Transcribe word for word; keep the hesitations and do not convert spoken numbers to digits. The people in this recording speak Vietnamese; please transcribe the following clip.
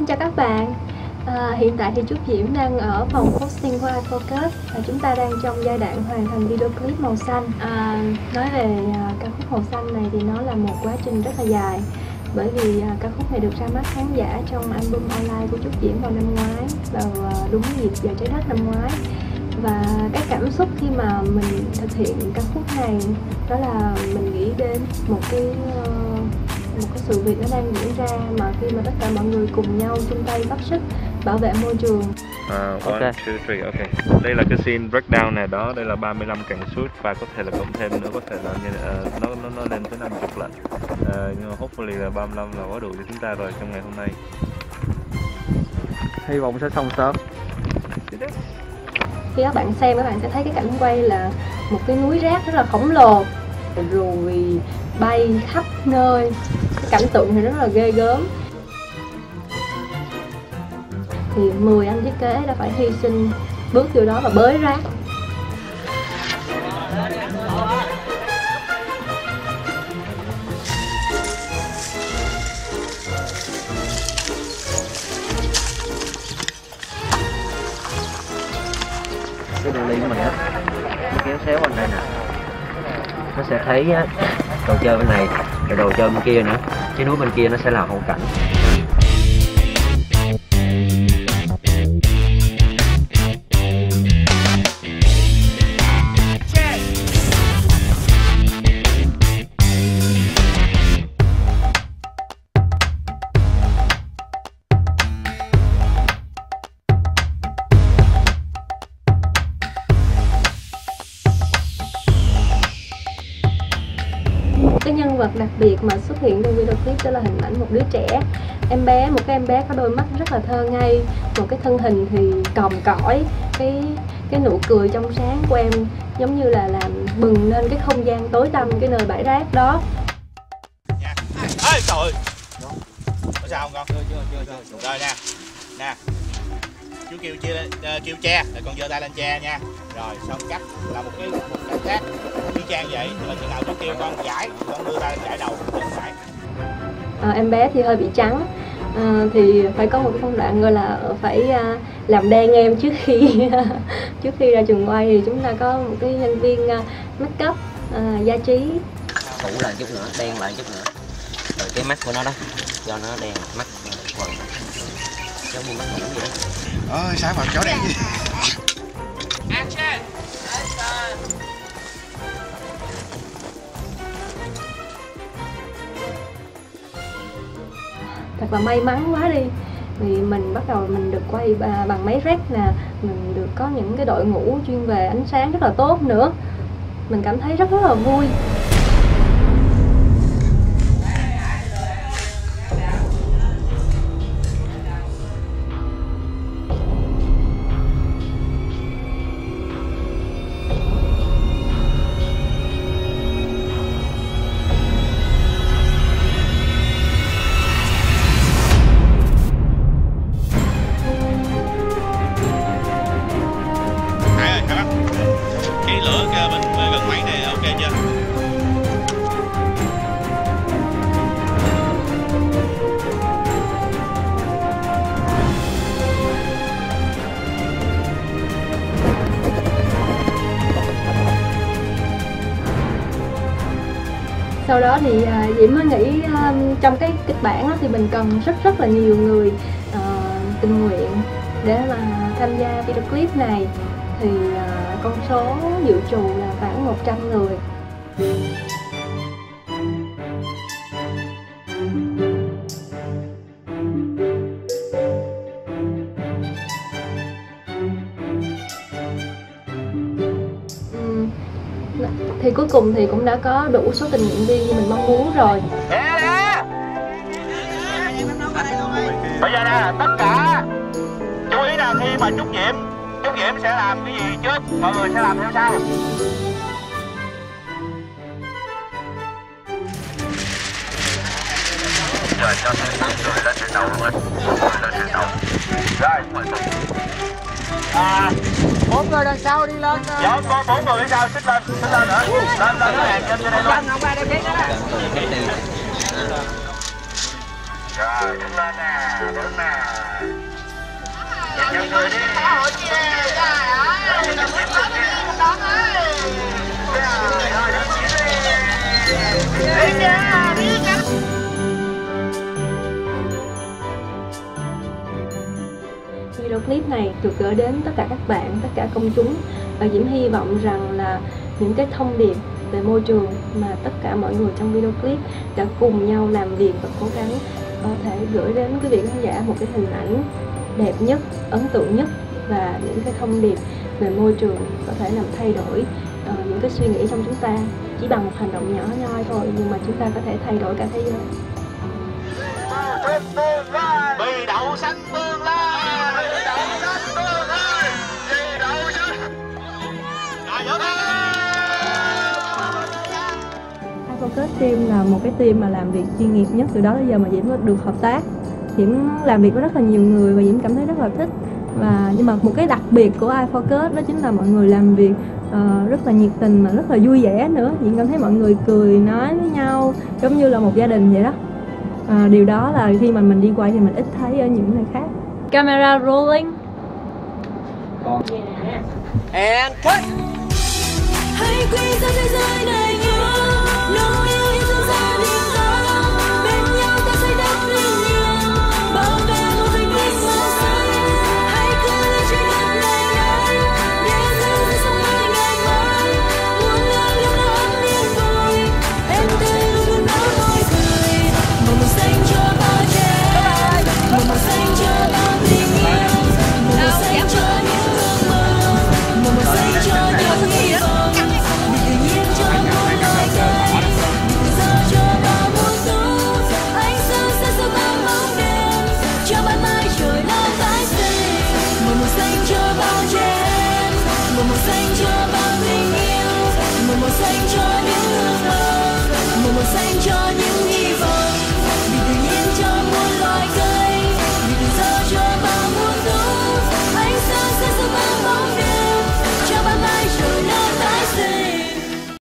chào các bạn. À, hiện tại thì Truc Diem đang ở phòng posting của iFocus và chúng ta đang trong giai đoạn hoàn thành video clip màu xanh. À, nói về à, ca khúc màu xanh này thì nó là một quá trình rất là dài, bởi vì à, ca khúc này được ra mắt khán giả trong album online của Truc Diem vào năm ngoái, vào à, đúng dịp giờ trái đất năm ngoái. Và cái cảm xúc khi mà mình thực hiện ca khúc này đó là mình nghĩ đến một cái uh, một cái sự việc nó đang diễn ra, mà khi mà tất cả mọi người cùng nhau chung tay góp sức bảo vệ môi trường. Uh, one, okay. two, three, ok. Đây là cái scene breakdown này đó, đây là ba mươi lăm cảnh shoot và có thể là cộng thêm nữa, có thể là uh, nó nó nó lên tới năm mươi lận. Uh, nhưng mà hopefully là ba mươi lăm là quá đủ cho chúng ta rồi trong ngày hôm nay. Hy vọng sẽ xong sớm. Khi các bạn xem, các bạn sẽ thấy cái cảnh quay là một cái núi rác rất là khổng lồ, rồi bay khắp nơi, cái cảnh tượng thì rất là ghê gớm. Thì mười anh thiết kế đã phải hy sinh bước vô đó và bới rác. Cái đồ ly của mình á, nó kéo xéo bên đây nè, nó sẽ thấy á, đồ chơi bên này, rồi đồ chơi bên kia nữa, cái núi bên kia nó sẽ là hậu cảnh. Cái nhân vật đặc biệt mà xuất hiện trong video clip đó là hình ảnh một đứa trẻ, em bé, một cái em bé có đôi mắt rất là thơ ngây, một cái thân hình thì còm cõi, cái cái nụ cười trong sáng của em giống như là làm bừng lên cái không gian tối tăm cái nơi bãi rác đó. Nha. Ê trời ơi. Có sao không con? Chưa chưa chưa chưa. Rồi nè. Nè. Chú kêu chia uh, kêu che, rồi con giơ tay lên che nha. Rồi xong cắt là một cái một cảnh khác. Y chang vậy, nhưng mà chừng nào chú kêu con giải, con đưa tay lên giải đầu con phải. À, em bé thì hơi bị trắng. À, thì phải có một cái công đoạn gọi là phải uh, làm đen em trước khi trước khi ra trường quay. Thì chúng ta có một cái nhân viên uh, make up uh, Gia Tri Phủ lại chút nữa, đen lại chút nữa, rồi cái mắt của nó đó cho nó đen, mắt quần giống như mắt ngủ vậy đó. Ôi sao mà chó đen gì. Thật là may mắn quá đi, vì mình bắt đầu mình được quay bằng máy rec nè, mình được có những cái đội ngũ chuyên về ánh sáng rất là tốt nữa, mình cảm thấy rất rất là vui. Sau đó thì uh, Diễm mới nghĩ uh, trong cái kịch bản đó thì mình cần rất rất là nhiều người uh, tình nguyện để mà tham gia video clip này. Thì uh, con số dự trù là khoảng một trăm người. Thì cuối cùng thì cũng đã có đủ số tình nguyện viên như mình mong muốn rồi. Bây giờ nè, tất cả chú ý là khi mà Truc Diem Truc Diem sẽ làm cái gì trước, mọi người sẽ làm theo sau. Rồi cho mọi người lên trên đầu luôn, mọi người lên trên đầu. Rồi, à, bốn người đằng sau đi lên. Dạ, có bốn người đằng sau xích lên, xích lên nữa. Lên lên nó hàng trên đây luôn. Không ai đem đó. Rồi, đứng lên nè, đứng nè. Nhận người đi. Rồi, đừng tiếp tục nha. Rồi, rồi, đừng tiếp đi. Đi nha, đi nha. Video clip này được gửi đến tất cả các bạn, tất cả công chúng, và Diễm hy vọng rằng là những cái thông điệp về môi trường mà tất cả mọi người trong video clip đã cùng nhau làm việc và cố gắng có thể gửi đến quý vị khán giả một cái hình ảnh đẹp nhất, ấn tượng nhất, và những cái thông điệp về môi trường có thể làm thay đổi uh, những cái suy nghĩ trong chúng ta chỉ bằng một hành động nhỏ nhoi thôi, nhưng mà chúng ta có thể thay đổi cả thế giới. Bì đậu xanh vươn lên, bì đậu xanh vươn lên, bì đậu xanh. Rồi vô lên. iFocus team là một cái team mà làm việc chuyên nghiệp nhất từ đó tới giờ mà Diễm được hợp tác. Diễm làm việc với rất là nhiều người và Diễm cảm thấy rất là thích. Và nhưng mà một cái đặc biệt của iFocus đó chính là mọi người làm việc uh, rất là nhiệt tình mà rất là vui vẻ nữa. Diễm cảm thấy mọi người cười nói với nhau giống như là một gia đình vậy đó. À, điều đó là khi mà mình đi quay thì mình ít thấy ở những nơi khác. Camera rolling. Còn And cut. Hãy quy ra thế giới